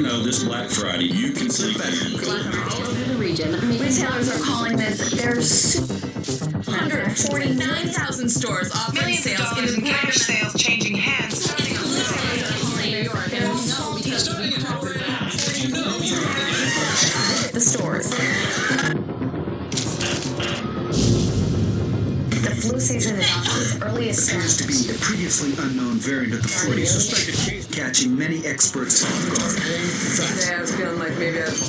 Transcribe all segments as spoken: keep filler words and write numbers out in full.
know this Black Friday, you can sleep better. All over the region. Retailers are calling this their one hundred forty-nine thousand stores offering Millions sales of dollars in cash sales changing hands. The stores. The flu season is off to its earliest appears to start. be a previously unknown variant of the flu, suspected case catching many experts off guard. Today I was feeling like maybe I...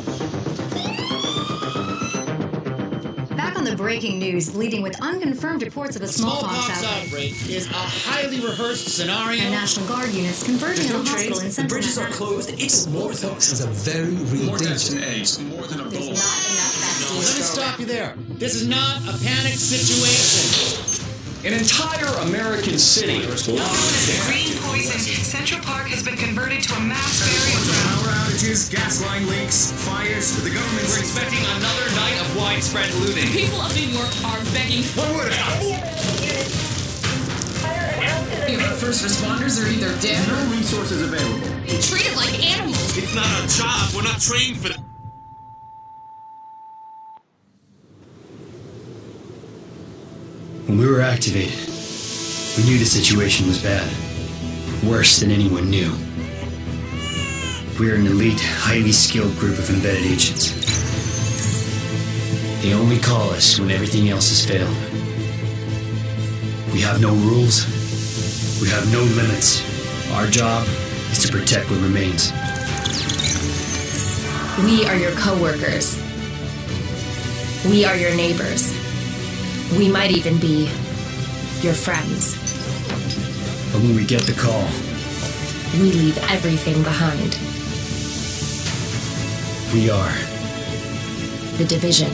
Back on the breaking news, leading with unconfirmed reports of a smallpox, Smallpox outbreak. outbreak is a highly rehearsed scenario. And National Guard units converging There's on no a hospital trains, in the central bridges are Manhattan. closed. It's smallpox is a very real More deaths danger. than AIDS, more than There's Ebola. not enough vaccines. Let me stop you there. This is not a panic situation. An entire American city. Known as green poison, Central Park has been converted to a mass burial ground. Power outages, gas line leaks, fires. The government's We're expecting another night of widespread looting. People of New York are begging for First responders are either dead no resources available. being treated like animals. It's not our job. We're not trained for that. When we were activated, we knew the situation was bad. Worse than anyone knew. We're an elite, highly skilled group of embedded agents. They only call us when everything else has failed. We have no rules. We have no limits. Our job is to protect what remains. We are your co-workers. We are your neighbors. We might even be your friends. But when we get the call, We leave everything behind. we are The Division.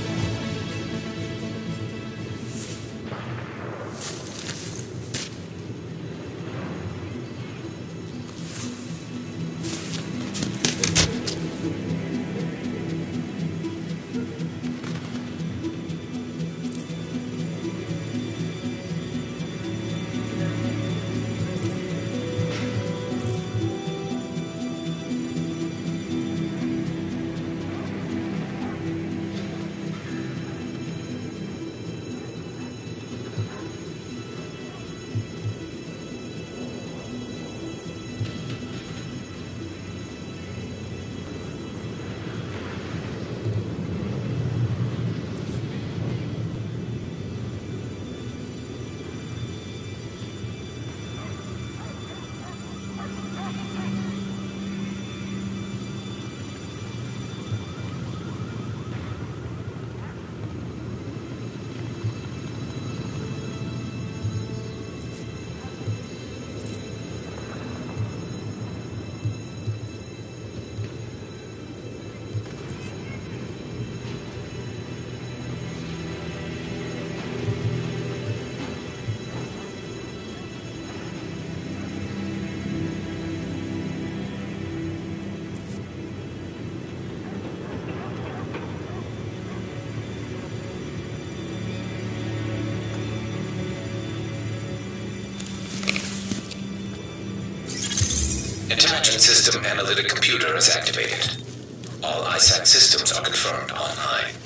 Intelligent System Analytic Computer is activated. All I SAT systems are confirmed online.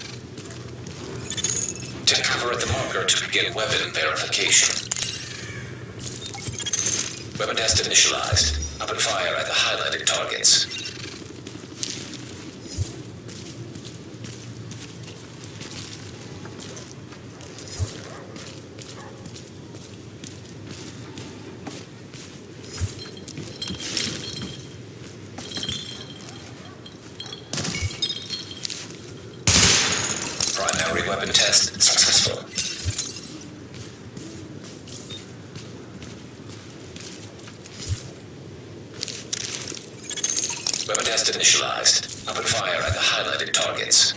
Take cover at the marker to begin weapon verification. Weapon test initialized. Open fire at the highlighted targets. Primary weapon test successful. Weapon test initialized. Open fire at the highlighted targets.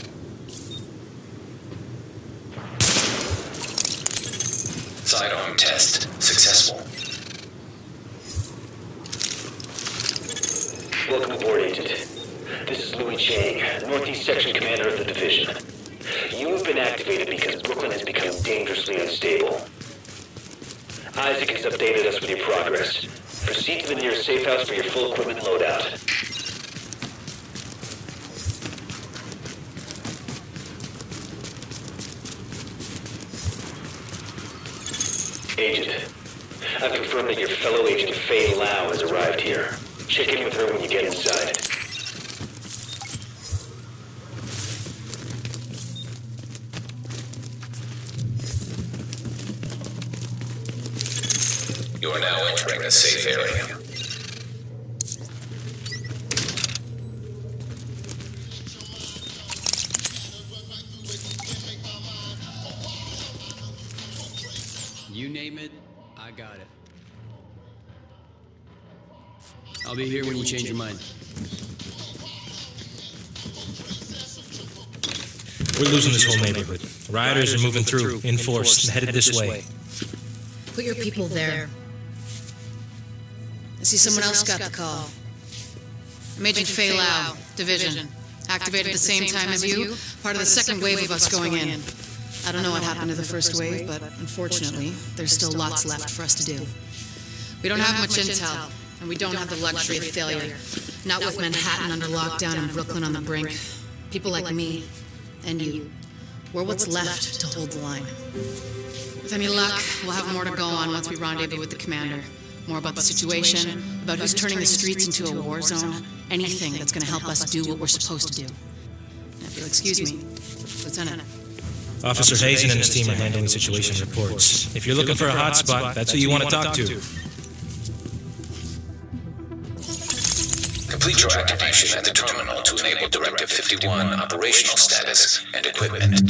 Sidearm test successful. Welcome aboard, Agent. This is Louis Chang, Northeast Section Commander of the Division. You have been activated because Brooklyn has become dangerously unstable. Isaac has updated us with your progress. Proceed to the nearest safe house for your full equipment loadout. Agent, I've confirmed that your fellow agent Faye Lau has arrived here. Check in with her when you get inside. You are now entering a safe area. You name it, I got it. I'll be here when you change your mind. We're losing this whole neighborhood. Rioters are moving through, in force, headed this way. Put your people there. I see someone else got the call. I'm Agent Faye Lau, Division. Activated at the same time as you, part of the second wave of us going in. I don't know what happened to the first wave, but unfortunately, there's still lots left for us to do. We don't have much intel, and we don't have the luxury of failure. Not with Manhattan under lockdown and Brooklyn on the brink. People like me, and you, we're what's left to hold the line. With any luck, we'll have more to go on once we rendezvous with the commander. More about the situation, about who's turning the streets into a war zone, anything that's going to help us do what we're supposed to do. And if you'll excuse me, Lieutenant. Officer Hazen and his team are handling situation reports. If you're looking for a hotspot, that's who you want to talk to. Complete your activation at the terminal to enable Directive fifty-one operational status and equipment.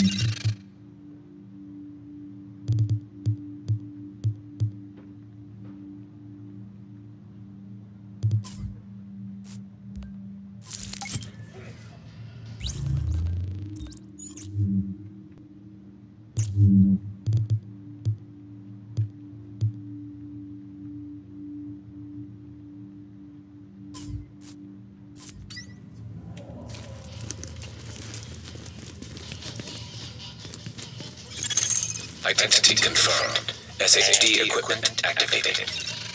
Identity confirmed. S H D equipment activated.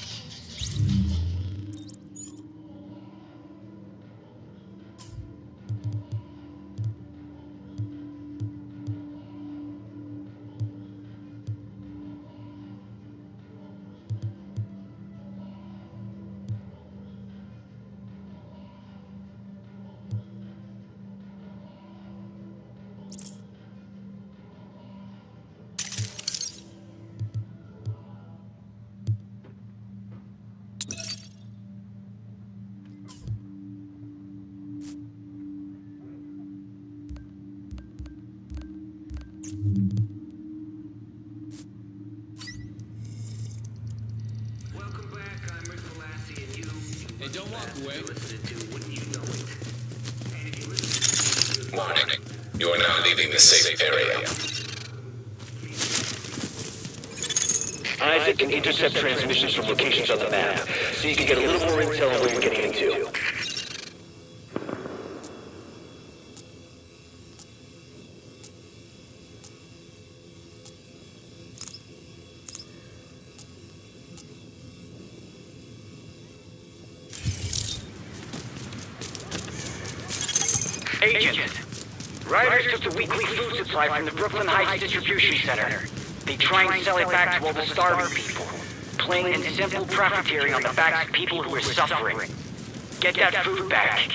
Warning. You are now leaving the safe area. Isaac can intercept transmissions from locations on the map, so you can get a little more intel on what you're getting into. Agent, Riders took the weekly food supply from the Brooklyn Heights Distribution Center. They try and sell it back to all the starving people, plain and simple profiteering on the backs of people who are suffering. Get that food back.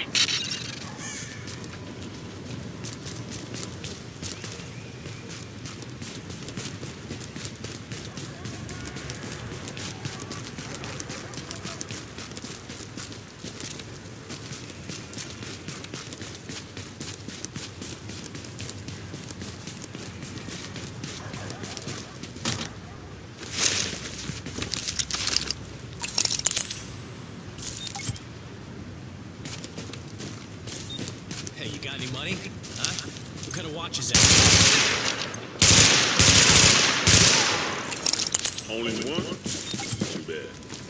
Got any money? Huh? What kind of watch is that? Only one? Too bad.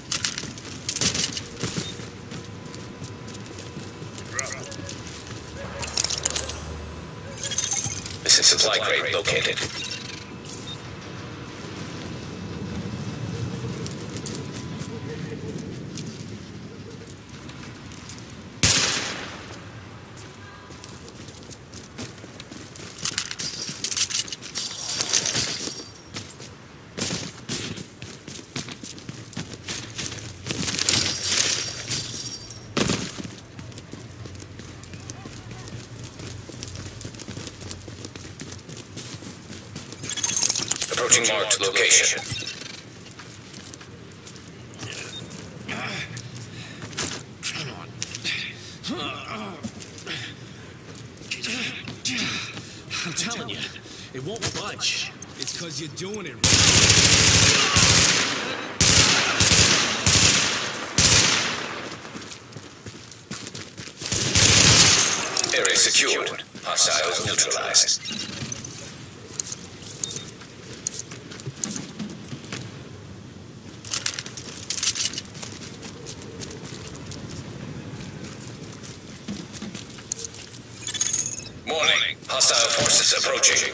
This is supply crate located. Approaching marked location. I'm telling you, it won't budge. It's because you're doing it right. Area secured. Hostiles neutralized. Warning. Hostile forces approaching.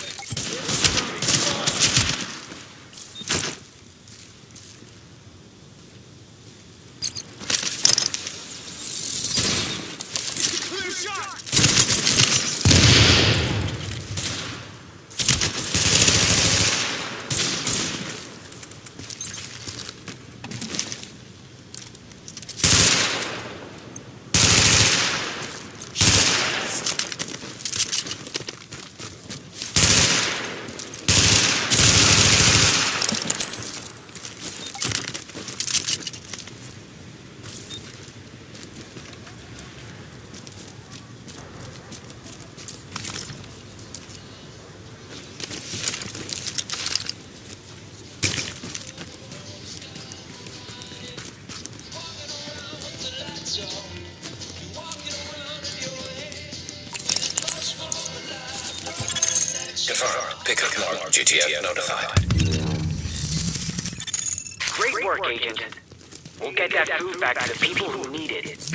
Confirmed. Pickup mark. G T F notified. Great work, Agent. We'll get that food back to the people who need it.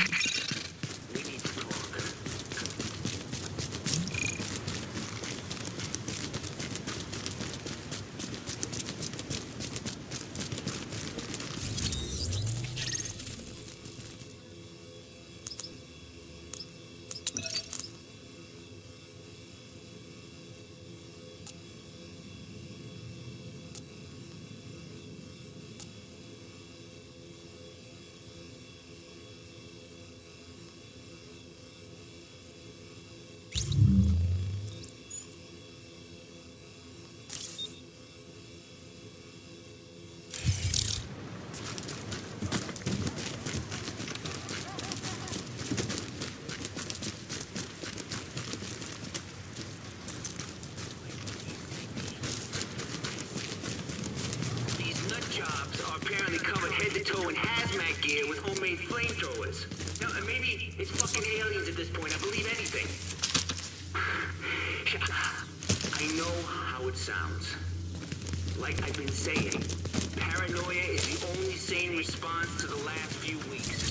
In hazmat gear with homemade flamethrowers. Now, maybe it's fucking aliens at this point. I believe anything. I know how it sounds. Like I've been saying, paranoia is the only sane response to the last few weeks.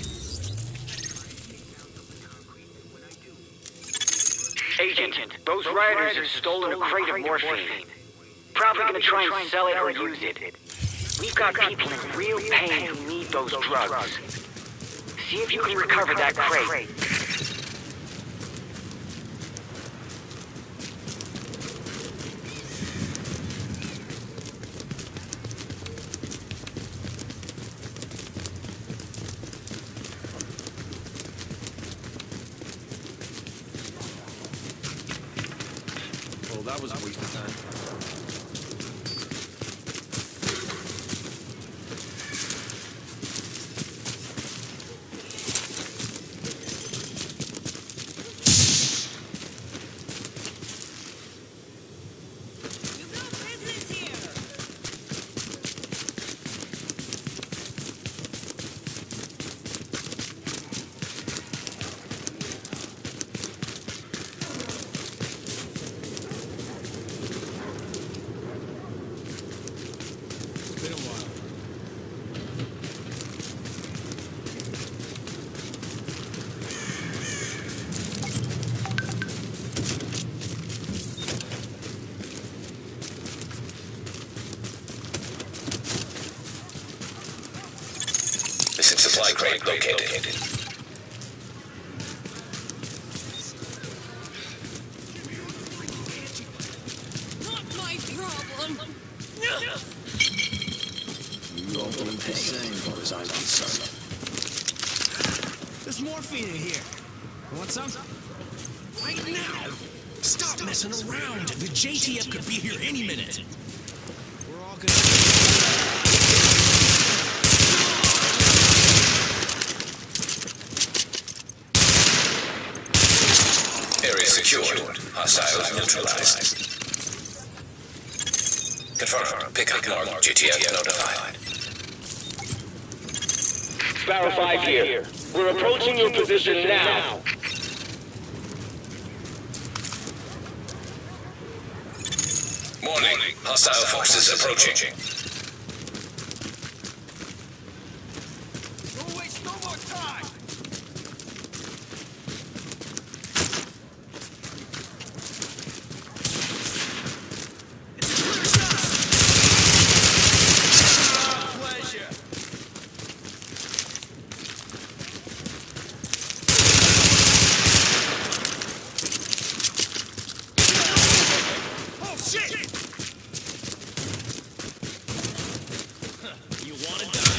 Agent, those riders have stolen a crate of morphine. Probably gonna try and sell it or use it. We've got people in real pain who need those drugs. See if you can recover that crate. Well, that was a waste of time. Supply crate located. Not my problem. You all doing the same, as far as I'm concerned. There's morphine in here. You want some? Right now. Stop messing around. The J T F could be here any minute. Area secured. Hostiles neutralized. Confirm. Pickup mark. G T F notified. Sparrow five here. We're approaching your position now. Morning. Hostile forces approaching. Don't waste no more time. Pleasure. Oh shit! You wanna die?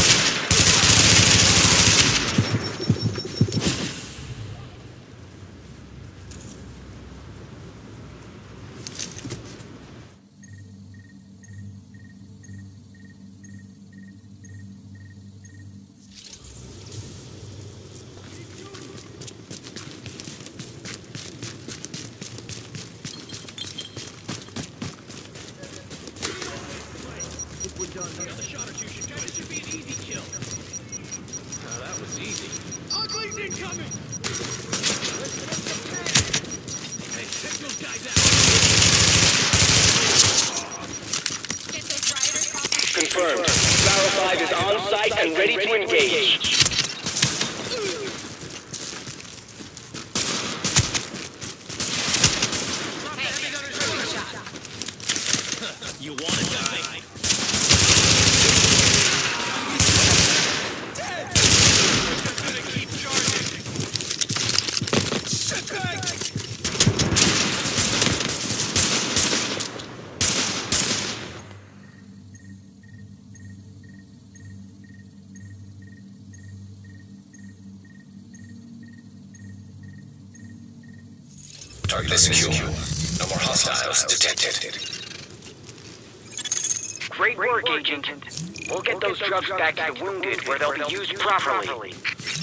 Another shot or two should do it. It should be an easy kill. Now that was easy. Ugly's incoming! Hey, check those guys out! Confirmed. Sparrow five is on site and ready to engage. You wanna die? Target is secure. No more hostiles detected. Great work, Agent. We'll get those drugs back to the wounded where they'll be used properly.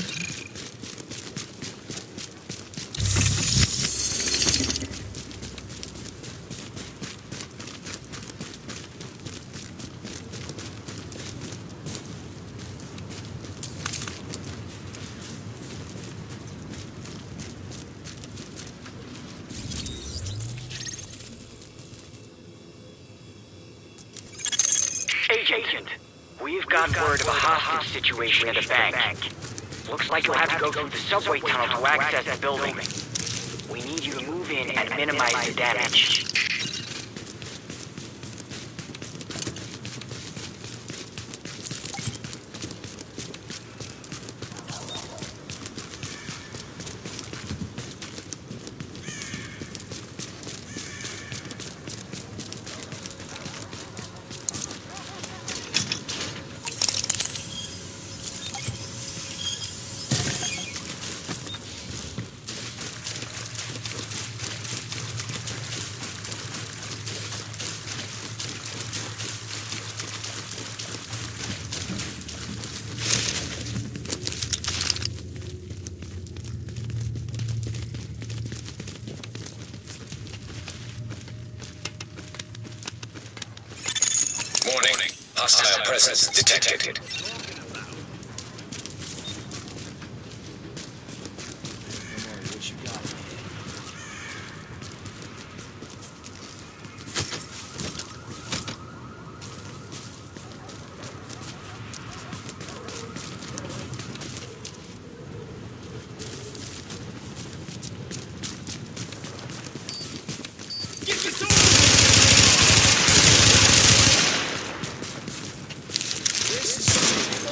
Agent, we've got word of a hostage situation at a bank. Looks like you'll have to go through the subway tunnel to access the building. We need you to move in and minimize the damage. Warning. Hostile presence detected. This is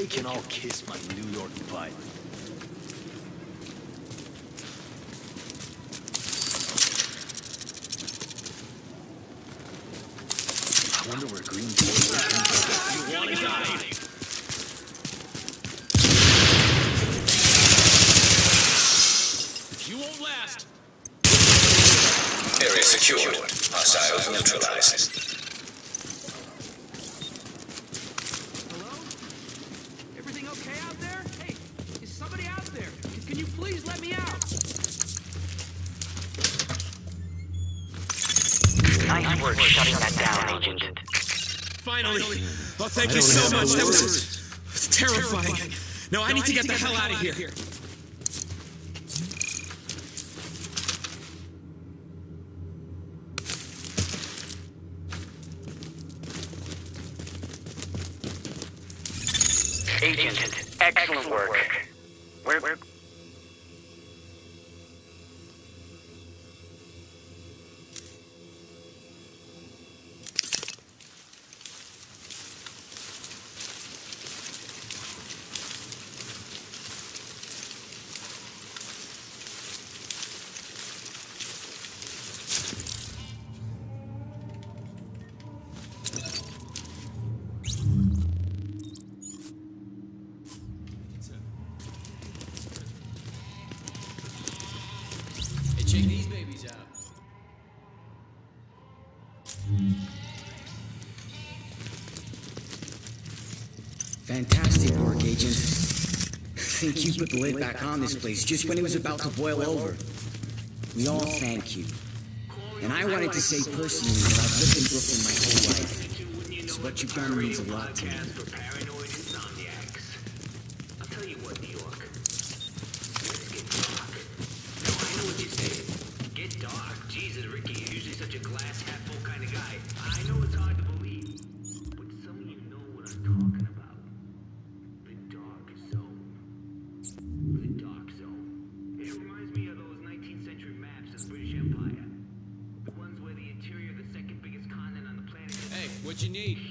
can all kiss my New York butt. I wonder where Green Poison is. You wanna die? You won't last. Area secured. Hostiles neutralized. Hello? Everything okay out there? Hey, is somebody out there? Can, can you please let me out? Nice work shutting that down, Agent. Finally! Oh, thank you so much. That was terrifying. No, I need to get the hell out of here. Agent, excellent work. Where, where? Check these babies out. Fantastic work, Agent. I think you put the lid back on this place just when it was about to boil over. We all thank you. And I wanted to say personally that I've lived in Brooklyn my whole life. So what you've done means a lot to me. I'll tell you what, New York. Let's get dark. No, I know what you're saying. Get dark. Jesus, Ricky, you're usually such a glass half full kind of guy. I know it's hard to believe, but some of you know what I'm talking about. The dark zone. The dark zone. It reminds me of those nineteenth century maps of the British Empire. The ones where the interior of the second biggest continent on the planet is... Hey, what you need?